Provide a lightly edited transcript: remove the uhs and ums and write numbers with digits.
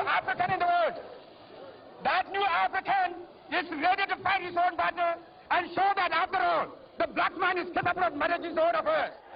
African in the world. That new African is ready to fight his own battle and show that after all, the black man is capable of managing his own affairs.